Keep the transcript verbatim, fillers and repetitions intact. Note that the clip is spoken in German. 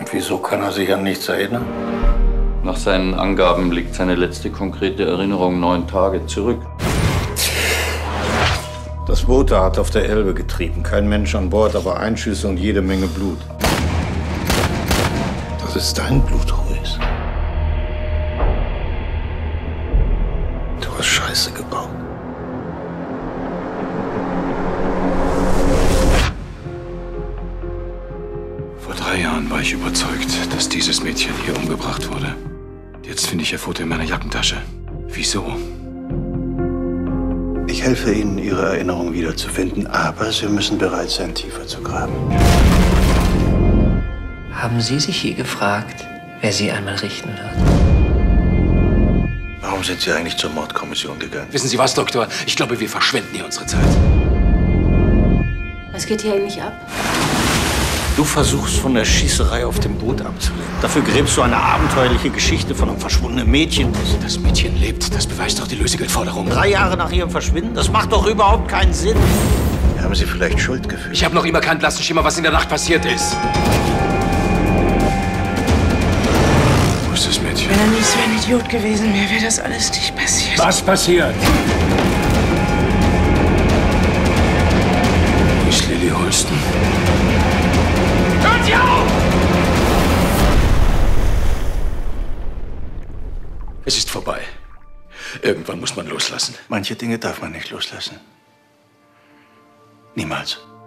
Und wieso kann er sich an nichts erinnern? Nach seinen Angaben liegt seine letzte konkrete Erinnerung neun Tage zurück. Das Boot da hat auf der Elbe getrieben. Kein Mensch an Bord, aber Einschüsse und jede Menge Blut. Das ist dein Blut, Ruiz. Du hast Scheiße gebaut. Vor drei Jahren war ich überzeugt, dass dieses Mädchen hier umgebracht wurde. Jetzt finde ich ihr Foto in meiner Jackentasche. Wieso? Ich helfe Ihnen, Ihre Erinnerung wiederzufinden, aber Sie müssen bereit sein, tiefer zu graben. Haben Sie sich je gefragt, wer Sie einmal richten wird? Warum sind Sie eigentlich zur Mordkommission gegangen? Wissen Sie was, Doktor? Ich glaube, wir verschwenden hier unsere Zeit. Was geht hier eigentlich ab? Du versuchst, von der Schießerei auf dem Boot abzulenken. Dafür gräbst du eine abenteuerliche Geschichte von einem verschwundenen Mädchen. Das Mädchen lebt. Das beweist doch die Lösegeldforderung. Drei Jahre nach ihrem Verschwinden? Das macht doch überhaupt keinen Sinn. Haben Sie vielleicht Schuldgefühle? Ich habe noch immer keinen blassen Schimmer, was in der Nacht passiert ist. Wo ist das Mädchen? Wenn er nicht so ein Idiot gewesen wäre, wäre das alles nicht passiert. Was passiert? Wo ist Lily Holston? Hört sie auf! Es ist vorbei. Irgendwann muss man loslassen. Manche Dinge darf man nicht loslassen. Niemals.